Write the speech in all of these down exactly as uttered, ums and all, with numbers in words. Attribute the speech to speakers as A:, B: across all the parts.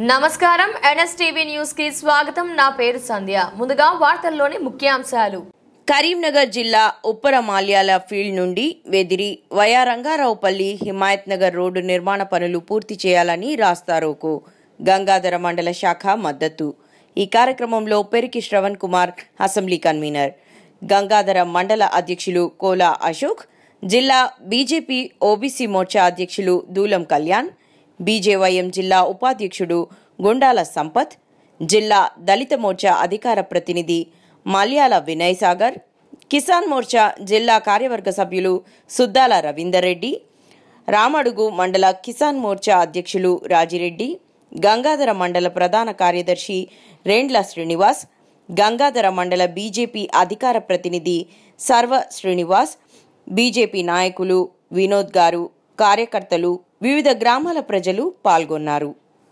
A: నమస్కారం NSTV news కి స్వాగతం। నా పేరు సంధ్య। ముందుగా వార్తల్లోని ముఖ్యాంశాలు।
B: కరీంనగర్ జిల్లా ఉప్పర మాల్యాల ఫీల్డ్ నుండి వెదిరి వయా రంగారావుపల్లి హిమాయత్ నగర్ రోడ్డు నిర్మాణ పనులు పూర్తి చేయాలని రాస్తారోకు గంగాధర మండల శాఖ మద్దతు। ఈ కార్యక్రమంలో పెరికి శ్రవణ్ కుమార్ అసెంబ్లీ కన్వీనర్, గంగాధర మండల అధ్యక్షులు కోలా అశోక్, జిల్లా బీజేపీ ఓబీసీ మోర్చా అధ్యక్షులు దూలం కళ్యాణ్, బీజేవైఎం జిల్లా ఉపాధ్యక్షుడు గుండాల సంపత్, జిల్లా దళిత మోర్చా అధికార ప్రతినిధి మల్యాల వినయ్ సాగర్, కిసాన్ మోర్చా జిల్లా కార్యవర్గ సభ్యులు సుద్దాల రవీందర్ రెడ్డి, రామడుగు మండల కిసాన్ మోర్చా అధ్యక్షులు రాజిరెడ్డి, గంగాధర మండల ప్రధాన కార్యదర్శి రెండ్ల శ్రీనివాస్, గంగాధర మండల బీజేపీ అధికార ప్రతినిధి సర్వ శ్రీనివాస్, బీజేపీ నాయకులు వినోద్ గారు, కార్యకర్తలు, వివిధ గ్రామాల ప్రజలు పాల్గొన్నారు।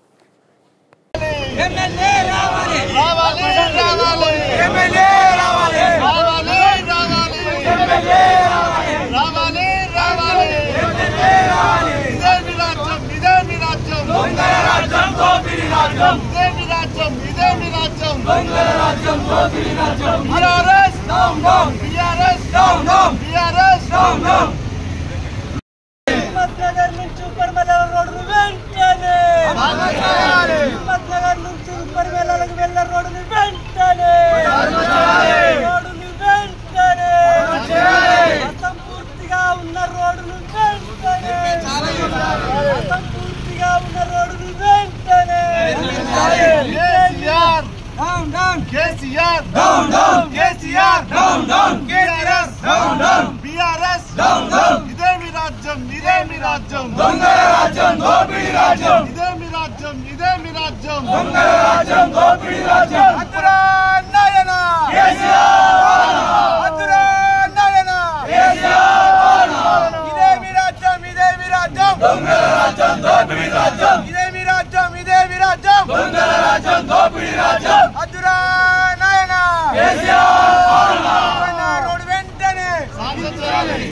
C: KCR down down KCR down down KCR down down BRS down down ఇదే మీ రాజ్యం ఇదే మీ రాజ్యం దొంగల రాజ్యం దోపిడీ రాజ్యం ఇదే మీ రాజ్యం ఇదే మీ రాజ్యం దొంగల రాజ్యం దోపిడీ రాజ్యం అతురా నాయన కేసీఆర్ అతురా నాయన కేసీఆర్ ఇదే మీ రాజ్యం ఇదే మీ రాజ్యం దొంగల రాజ్యం దోపిడీ రాజ్యం ఇదే మీ రాజ్యం ఇదే మీ రాజ్యం దొంగల రాజ్యం దోపిడీ రాజ్యం అతురా నాయన కేసీఆర్ రోడ్ వెంటనే